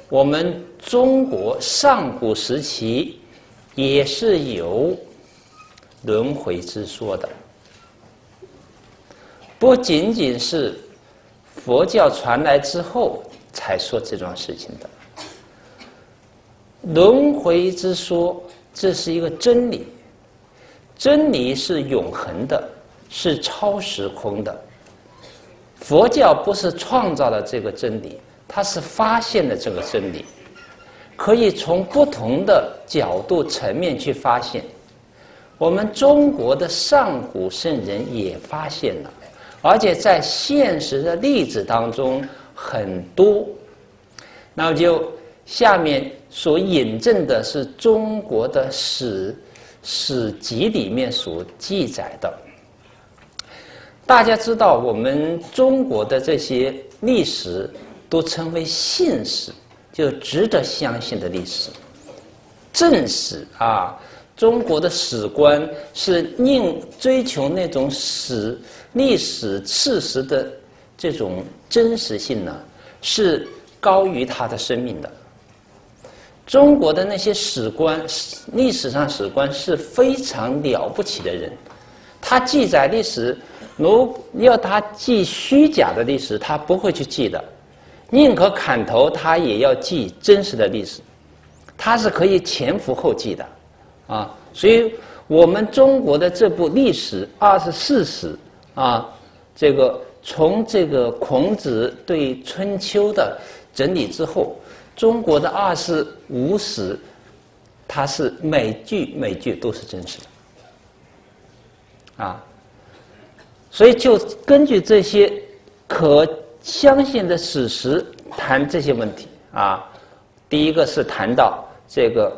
我们中国上古时期也是有轮回之说的，不仅仅是佛教传来之后才说这桩事情的。轮回之说，这是一个真理，真理是永恒的，是超时空的。佛教不是创造了这个真理，它是发现了这个真理，可以从不同的角度层面去发现。我们中国的上古圣人也发现了，而且在现实的例子当中很多。那么就下面所引证的是中国的史籍里面所记载的。大家知道，我们中国的这些历史都称为信史，就值得相信的历史。正史啊，中国的史官是宁追求那种历史事实的这种真实性呢，是高于他的生命的。中国的那些史官，历史上史官是非常了不起的人，他记载历史，如要他记虚假的历史，他不会去记的，宁可砍头，他也要记真实的历史，他是可以前赴后继的啊。所以我们中国的这部历史24史啊，这个从这个孔子对春秋的整理之后，中国的25史，它是每句都是真实的啊。所以就根据这些可相信的史实谈这些问题啊。第一个是谈到这个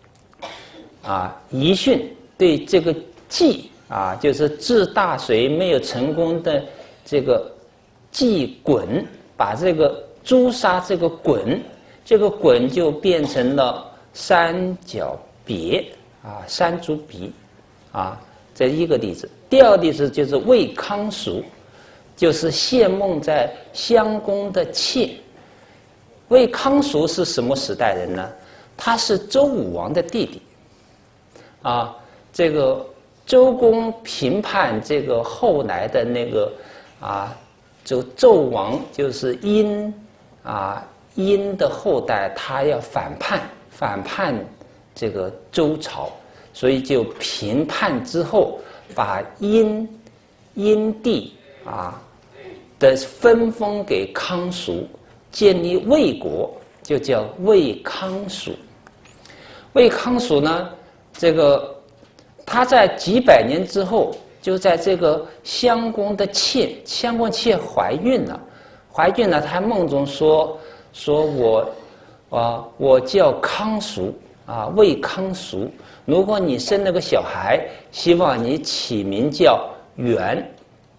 遗训对这个稷啊，就是治大水没有成功的这个稷鲧，把这个诛杀这个鲧，这个鲧就变成了三角鳖啊，山猪鼻啊，这一个例子。第二个例子就是魏康叔，就是谢孟在襄公的妾。魏康叔是什么时代人呢？他是周武王的弟弟啊。这个周公评判这个后来的那个就纣王，就是殷的后代，他要反叛这个周朝，所以就评判之后，把殷地的分封给康叔，建立魏国，就叫魏康叔。魏康叔呢，这个他在几百年之后，就在这个襄公的妾，襄公妾怀孕了，他梦中说我叫康叔魏康叔，如果你生了个小孩，希望你起名叫元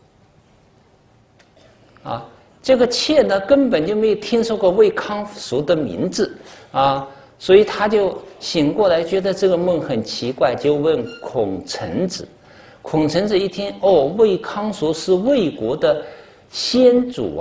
这个妾呢根本就没有听说过魏康叔的名字所以他就醒过来，觉得这个梦很奇怪，就问孔臣子。孔臣子一听，魏康叔是魏国的先祖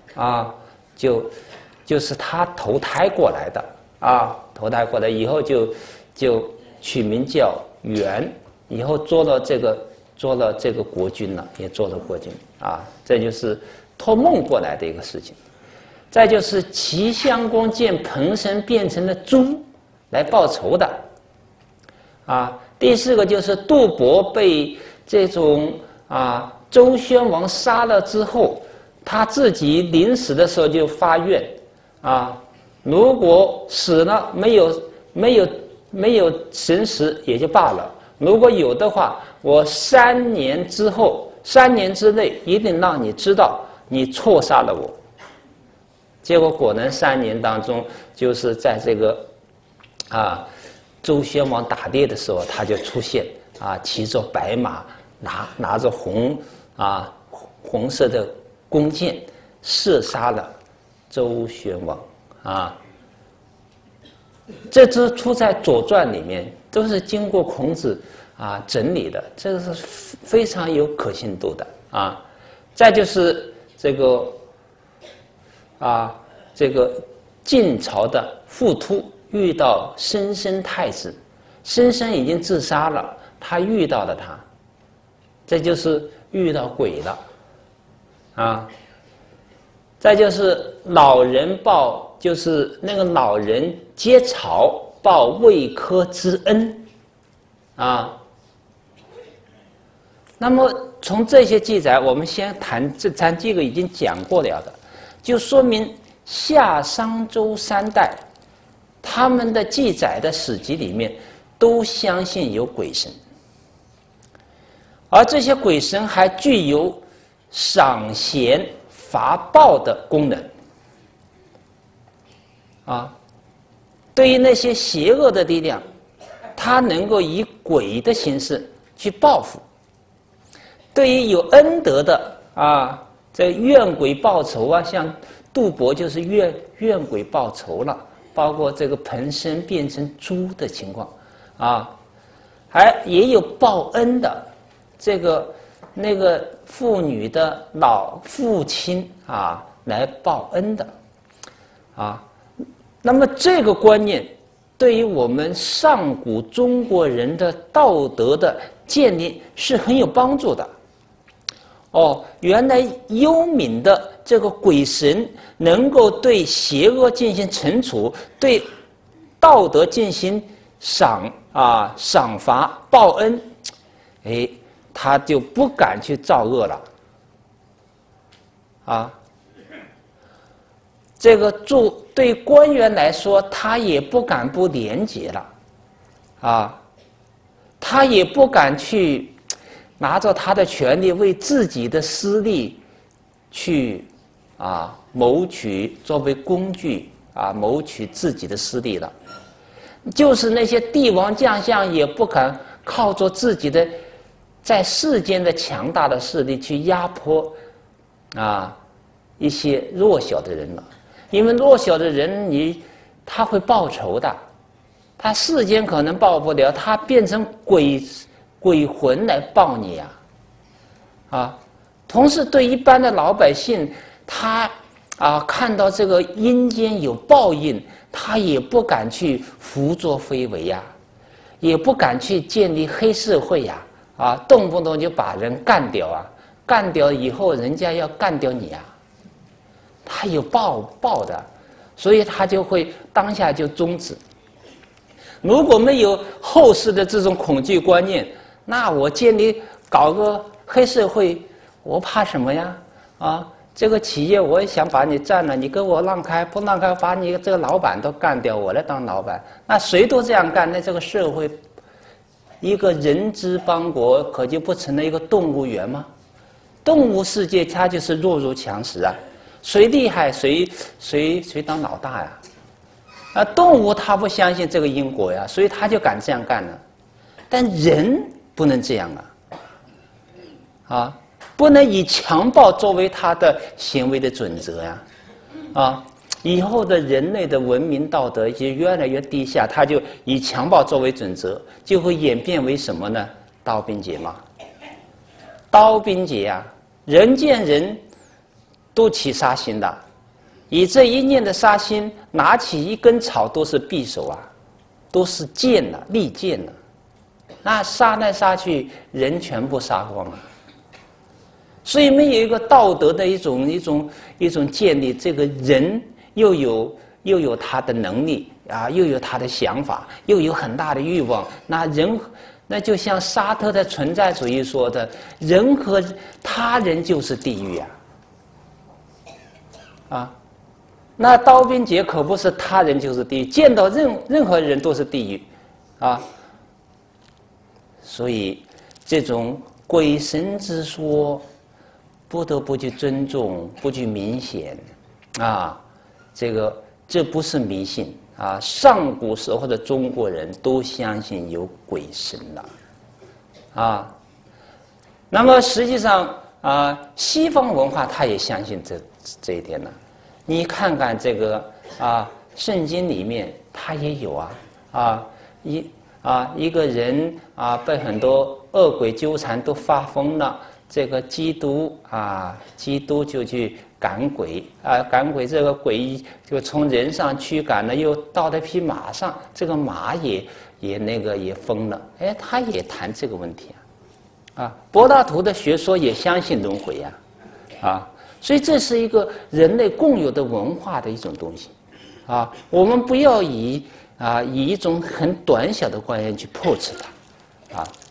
就是他投胎过来的投胎过来以后就取名叫元，以后做了这个国君了，也做了国君这就是托梦过来的一个事情。再就是齐襄公见彭生变成了猪来报仇的第四个就是杜伯被这种周宣王杀了之后，他自己临死的时候就发愿如果死了没有神识也就罢了，如果有的话，我3年之内一定让你知道你错杀了我。结果果然3年当中，就是在这个周宣王打猎的时候，他就出现骑着白马，拿着红色的弓箭，射杀了周宣王这只出在《左传》里面，都是经过孔子整理的，这个是非常有可信度的再就是这个晋朝的傅突遇到申生太子，申生已经自杀了，他遇到了他，这就是遇到鬼了啊。再就是老人报，就是那个老人接朝报未科之恩啊。那么从这些记载，我们先谈咱这个已经讲过了的，就说明夏商周三代他们的记载的史籍里面都相信有鬼神，而这些鬼神还具有赏贤罚暴的功能啊。对于那些邪恶的力量，他能够以鬼的形式去报复；对于有恩德的啊，这怨鬼报仇啊，像杜伯就是怨鬼报仇了，包括这个彭生变成猪的情况啊，也有报恩的，这个那个妇女的老父亲啊来报恩的啊。那么这个观念对于我们上古中国人的道德的建立是很有帮助的。哦，原来幽冥的这个鬼神能够对邪恶进行惩处，对道德进行赏罚报恩，哎，他就不敢去造恶了啊。这个对官员来说，他也不敢不廉洁了啊，他也不敢去拿着他的权利为自己的私利去谋取，作为工具谋取自己的私利了。就是那些帝王将相也不敢靠着自己的在世间的强大的势力去压迫一些弱小的人了，因为弱小的人他会报仇的，他世间可能报不了，他变成鬼魂来报你同时对一般的老百姓，他看到这个阴间有报应，他也不敢去胡作非为也不敢去建立黑社会动不动就把人干掉干掉以后人家要干掉你他有报的，所以他就会当下就终止。如果没有后世的这种恐惧观念，那我建立搞个黑社会，我怕什么呀？这个企业我也想把你占了，你跟我让开，不让开，把你这个老板都干掉，我来当老板。那谁都这样干，那这个社会，一个人之邦国，可就不成了一个动物园吗？动物世界它就是弱肉强食谁厉害谁当老大呀？动物它不相信这个因果呀，所以它就敢这样干了。但人不能这样不能以强暴作为他的行为的准则以后的人类的文明道德就越来越低下，他就以强暴作为准则，就会演变为什么呢？刀兵劫嘛。刀兵劫人见人都起杀心的，以这一念的杀心，拿起一根草都是匕首都是剑利剑那杀来杀去，人全部杀光了。所以没有一个道德的一种建立，这个人又有他的能力又有他的想法，又有很大的欲望。那就像沙特的存在主义说的，人和他人就是地狱那刀兵劫可不是他人就是地狱，见到任何人都是地狱所以这种鬼神之说不得不去尊重，不去明显这不是迷信上古时候的中国人都相信有鬼神那么实际上西方文化他也相信这一点你看看这个圣经里面他也有一个人被很多恶鬼纠缠，都发疯了。这个基督就去赶鬼啊，赶鬼这个鬼就从人上驱赶了，又到了匹马上，这个马也疯了，哎，他也谈这个问题啊。柏拉图的学说也相信轮回呀，啊，所以这是一个人类共有的文化的一种东西，啊，我们不要以一种很短小的观念去破斥它，啊。